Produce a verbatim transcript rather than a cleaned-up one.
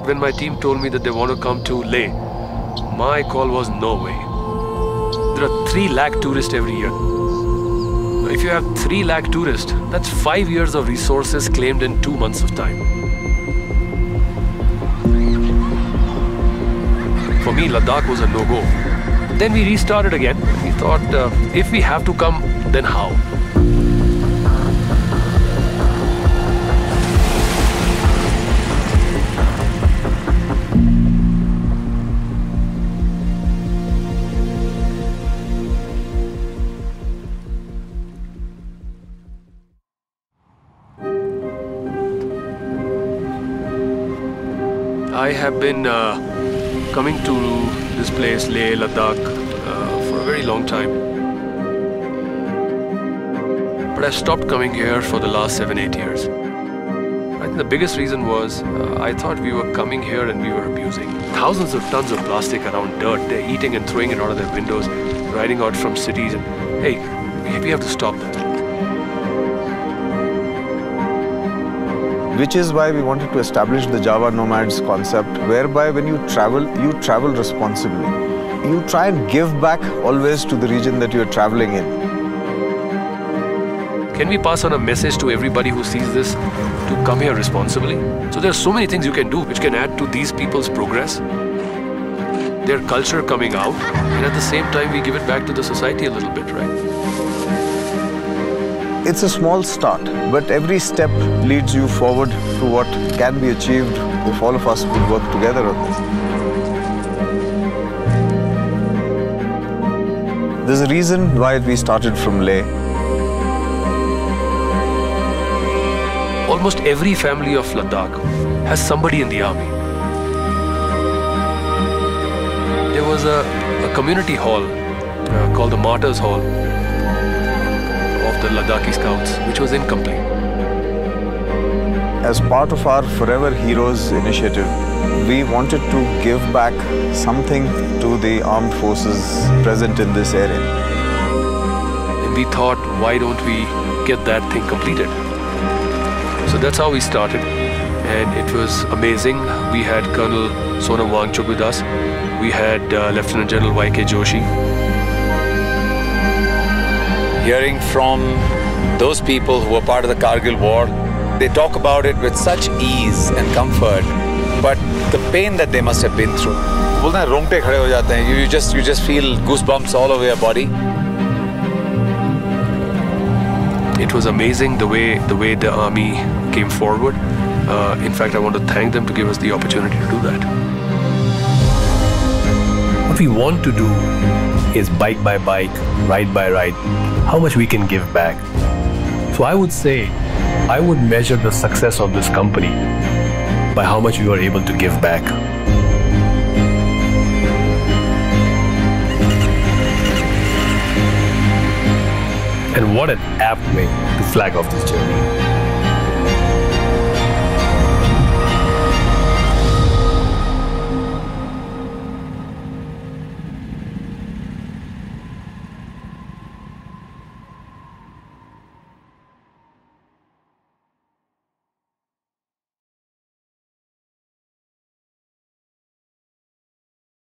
when my team told me that they want to come to Leh, my call was no way. There are three lakh tourists every year. If you have three lakh tourists, that's five years of resources claimed in two months of time. For me, Ladakh was a no-go. Then we restarted again. We thought, uh, if we have to come, then how? I have been uh, coming to this place, Leh, Ladakh, uh, for a very long time. But I stopped coming here for the last seven, eight years. I think the biggest reason was uh, I thought we were coming here and we were abusing. Thousands of tons of plastic around dirt. They're eating and throwing it out of their windows, riding out from cities. And hey, we have to stop that. Which is why we wanted to establish the Jawa Nomads concept, whereby when you travel, you travel responsibly. You try and give back always to the region that you're traveling in. Can we pass on a message to everybody who sees this to come here responsibly? So there are so many things you can do which can add to these people's progress, their culture coming out, and at the same time we give it back to the society a little bit, right? It's a small start, but every step leads you forward to what can be achieved if all of us would work together on this. There's a reason why we started from Leh. Almost every family of Ladakh has somebody in the army. There was a, a community hall uh, called the Martyrs Hall of the Ladakhi Scouts, which was incomplete. As part of our Forever Heroes initiative, we wanted to give back something to the armed forces present in this area. And we thought, why don't we get that thing completed? So that's how we started, and it was amazing. We had Colonel Sonam Wangchuk with us. We had uh, Lieutenant General Y K Joshi. Hearing from those people who were part of the Kargil war, they talk about it with such ease and comfort, but the pain that they must have been through. You just, you just feel goosebumps all over your body. It was amazing the way the way the army came forward. Uh, in fact, I want to thank them to give us the opportunity to do that. What we want to do is bike by bike, ride by ride, how much we can give back. So I would say, I would measure the success of this company by how much we were able to give back. And what an apt way to flag off this journey.